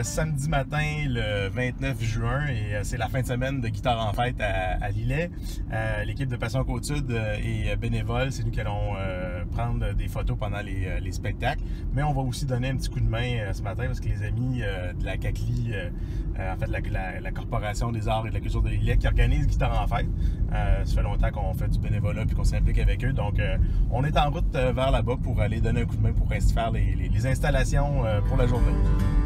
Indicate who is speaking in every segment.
Speaker 1: samedi matin le 29 juin et c'est la fin de semaine de Guitare en fête à Lillet. L'équipe de Passion Côte-Sud est bénévole, c'est nous qui allons prendre des photos pendant les spectacles. Mais on va aussi donner un petit coup de main ce matin parce que les amis de la CACLI, en fait la Corporation des arts et de la culture de Lillet qui organise Guitare en fête. Ça fait longtemps qu'on fait du bénévolat et qu'on s'implique avec eux. Donc on est en route vers là-bas pour aller donner un coup de main pour faire les installations pour la journée.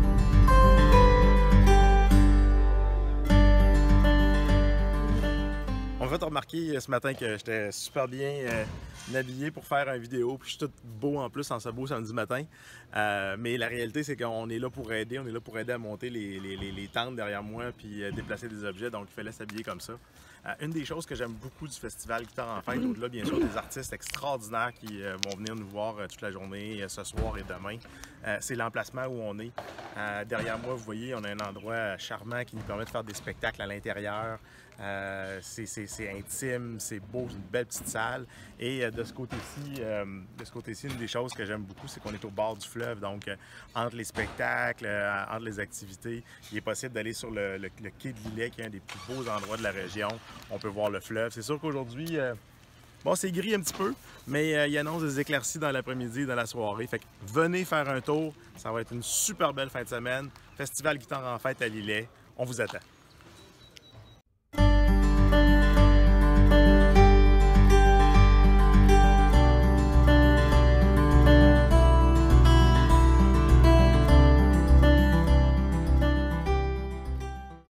Speaker 1: On va te remarquer ce matin que j'étais super bien habillé pour faire une vidéo, puis je suis tout beau en plus en ce beau samedi matin. Mais la réalité, c'est qu'on est là pour aider, à monter les tentes derrière moi, puis déplacer des objets, donc il fallait s'habiller comme ça. Une des choses que j'aime beaucoup du festival Guitare en fête, au-delà bien sûr des artistes extraordinaires qui vont venir nous voir toute la journée, ce soir et demain, c'est l'emplacement où on est. Derrière moi, vous voyez, on a un endroit charmant qui nous permet de faire des spectacles à l'intérieur. C'est intime, c'est beau, c'est une belle petite salle. Et de ce côté-ci, une des choses que j'aime beaucoup, c'est qu'on est au bord du fleuve. Donc, entre les spectacles, entre les activités, il est possible d'aller sur le quai de Lillet, qui est un des plus beaux endroits de la région. On peut voir le fleuve. C'est sûr qu'aujourd'hui, bon, c'est gris un petit peu, mais il annonce des éclaircies dans l'après-midi et dans la soirée. Fait que venez faire un tour. Ça va être une super belle fin de semaine. Festival Guitare en fête à Lillet. On vous attend.